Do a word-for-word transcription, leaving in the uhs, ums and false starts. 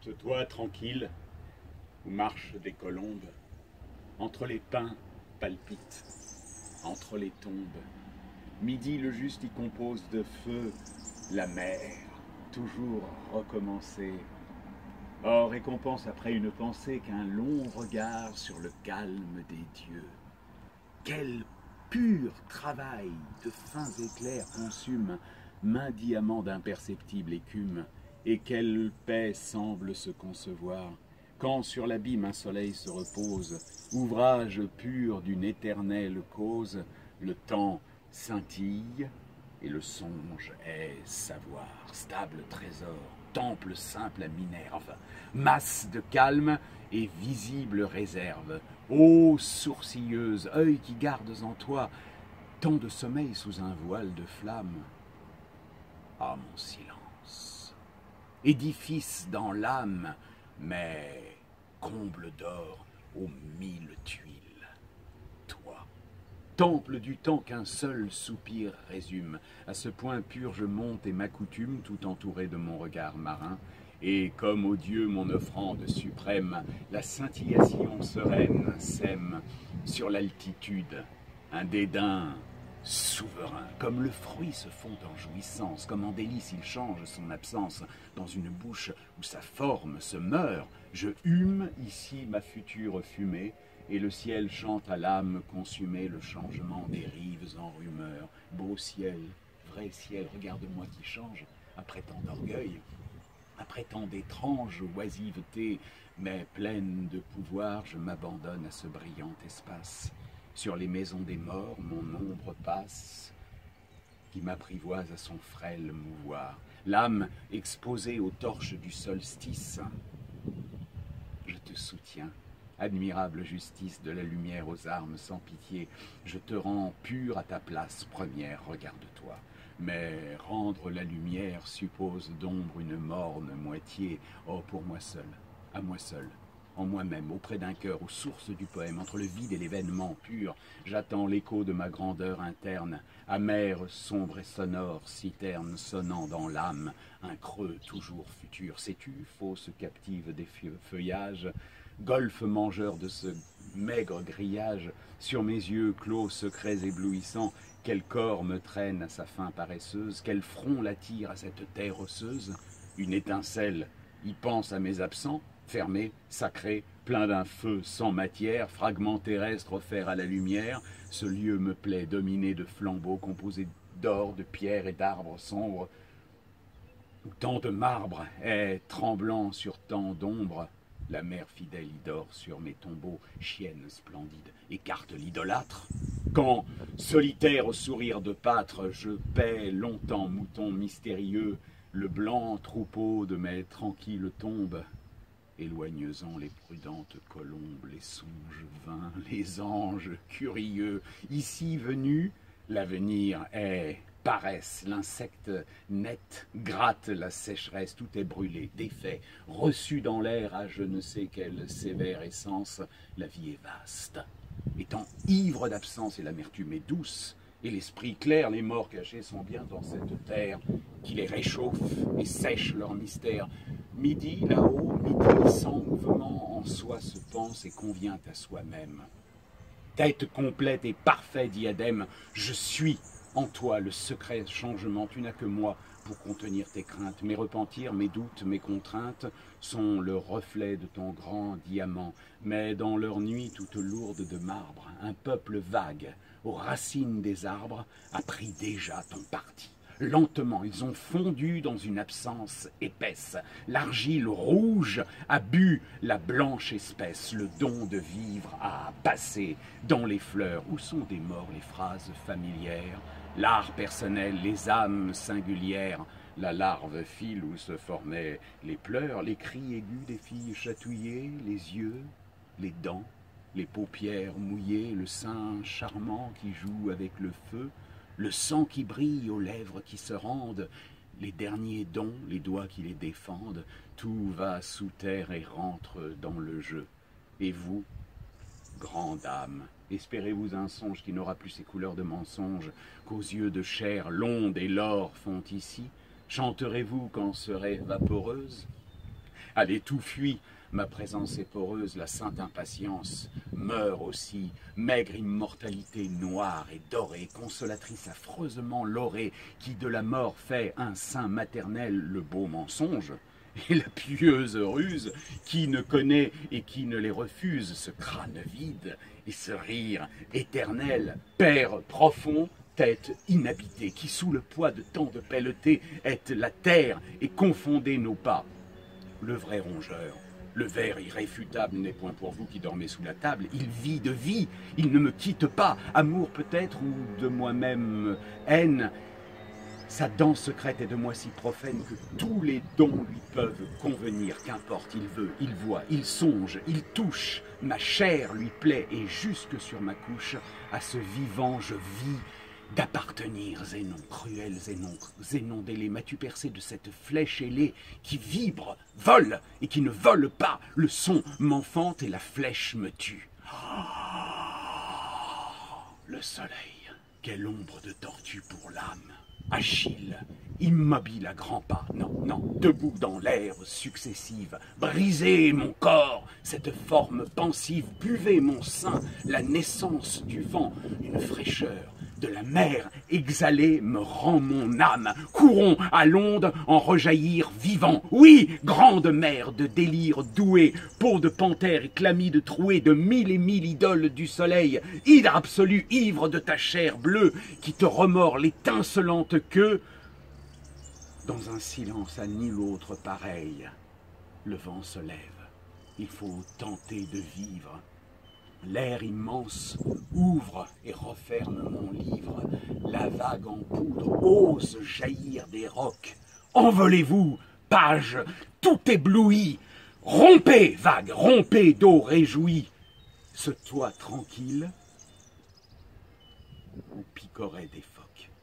Ce toit tranquille, où marchent des colombes, entre les pins palpitent, entre les tombes. Midi le juste y compose de feu la mer, toujours recommencer. Or récompense après une pensée qu'un long regard sur le calme des dieux. Quel pur travail de fins éclairs consume main diamant d'imperceptible écume, et quelle paix semble se concevoir, quand sur l'abîme un soleil se repose, ouvrage pur d'une éternelle cause, le temps scintille et le songe est savoir, stable trésor, temple simple à minère, enfin, masse de calme et visible réserve. Ô sourcilleuse, œil qui gardes en toi tant de sommeil sous un voile de flamme. Ah, mon silence, édifice dans l'âme, mais comble d'or aux mille tuiles. Toi, temple du temps qu'un seul soupir résume, à ce point pur je monte et m'accoutume, tout entouré de mon regard marin, et comme au Dieu mon offrande suprême, la scintillation sereine sème sur l'altitude un dédain souverain, comme le fruit se fond en jouissance, comme en délice il change son absence dans une bouche où sa forme se meurt. Je hume ici ma future fumée, et le ciel chante à l'âme consumée le changement des rives en rumeur. Beau ciel, vrai ciel, regarde-moi qui change, après tant d'orgueil, après tant d'étranges oisivetés, mais pleine de pouvoir, je m'abandonne à ce brillant espace. Sur les maisons des morts, mon ombre passe, qui m'apprivoise à son frêle mouvoir. L'âme exposée aux torches du solstice, je te soutiens. Admirable justice de la lumière aux armes sans pitié, je te rends pur à ta place première, regarde-toi. Mais rendre la lumière suppose d'ombre une morne moitié. Oh, pour moi seul, à moi seul, en moi-même, auprès d'un cœur, aux sources du poème, entre le vide et l'événement pur, j'attends l'écho de ma grandeur interne, amère, sombre et sonore, citerne sonnant dans l'âme, un creux toujours futur. Sais-tu, fausse captive des feuillages, golfe mangeur de ce maigre grillage, sur mes yeux clos, secrets éblouissants, quel corps me traîne à sa fin paresseuse, quel front l'attire à cette terre osseuse? Une étincelle y pense à mes absents, fermé, sacré, plein d'un feu sans matière, fragment terrestre offert à la lumière. Ce lieu me plaît, dominé de flambeaux, composé d'or, de pierres et d'arbres sombres, où tant de marbre est tremblant sur tant d'ombre. La mère fidèle y dort sur mes tombeaux, chienne splendide, écarte l'idolâtre. Quand, solitaire au sourire de pâtre, je paie longtemps, mouton mystérieux, le blanc troupeau de mes tranquilles tombes, éloignant les prudentes colombes, les songes vains, les anges curieux. Ici venu, l'avenir est paresse, l'insecte net gratte la sécheresse, tout est brûlé, défait, reçu dans l'air à je ne sais quelle sévère essence. La vie est vaste, étant ivre d'absence et l'amertume est douce, et l'esprit clair, les morts cachés sont bien dans cette terre qui les réchauffe et sèche leur mystère. Midi, là-haut, midi sans mouvement en soi se pense et convient à soi-même. Tête complète et parfait diadème, je suis en toi le secret changement, tu n'as que moi pour contenir tes craintes. Mes repentirs, mes doutes, mes contraintes sont le reflet de ton grand diamant, mais dans leur nuit toute lourde de marbre, un peuple vague, aux racines des arbres, a pris déjà ton parti. Lentement, ils ont fondu dans une absence épaisse. L'argile rouge a bu la blanche espèce. Le don de vivre a passé dans les fleurs. Où sont des morts les phrases familières, l'art personnel, les âmes singulières? La larve file où se formaient les pleurs, les cris aigus des filles chatouillées, les yeux, les dents, les paupières mouillées, le sein charmant qui joue avec le feu, le sang qui brille aux lèvres qui se rendent, les derniers dons, les doigts qui les défendent, tout va sous terre et rentre dans le jeu. Et vous, grande âme, espérez-vous un songe qui n'aura plus ses couleurs de mensonge, qu'aux yeux de chair l'onde et l'or font ici? Chanterez-vous quand serez vaporeuse? allez, tout fuit. Ma présence est poreuse, la sainte impatience meurt aussi, maigre immortalité noire et dorée, consolatrice affreusement laurée, qui de la mort fait un sein maternel le beau mensonge, et la pieuse ruse, qui ne connaît et qui ne les refuse, ce crâne vide et ce rire éternel, père profond, tête inhabitée, qui sous le poids de tant de pelletés est la terre et confondez nos pas. Le vrai rongeur, le ver irréfutable n'est point pour vous qui dormez sous la table. Il vit de vie, il ne me quitte pas. Amour peut-être, ou de moi-même haine. Sa danse secrète est de moi si profane que tous les dons lui peuvent convenir. Qu'importe, il veut, il voit, il songe, il touche. Ma chair lui plaît et jusque sur ma couche, à ce vivant je vis. D'appartenir, Zénon, cruel Zénon, Zénon délai, m'as-tu percé de cette flèche ailée qui vibre, vole et qui ne vole pas? Le son m'enfante et la flèche me tue. Oh, le soleil, quelle ombre de tortue pour l'âme. Achille, immobile à grands pas, non, non, debout dans l'air successive, brisez mon corps, cette forme pensive, buvez mon sein, la naissance du vent, une fraîcheur de la mer exhalée me rend mon âme. Courons à l'onde en rejaillir vivant. Oui, grande mer de délire douée, peau de panthère et chlamyde trouée de mille et mille idoles du soleil, hydre absolu, ivre de ta chair bleue, qui te remord l'étincelante queue. Dans un silence à nul autre pareil, le vent se lève. Il faut tenter de vivre. L'air immense ouvre et referme mon livre. La vague en poudre ose jaillir des rocs. Envolez-vous, page, tout ébloui. Rompez, vague, rompez d'eau réjouie. Ce toit tranquille où picoraient des phoques.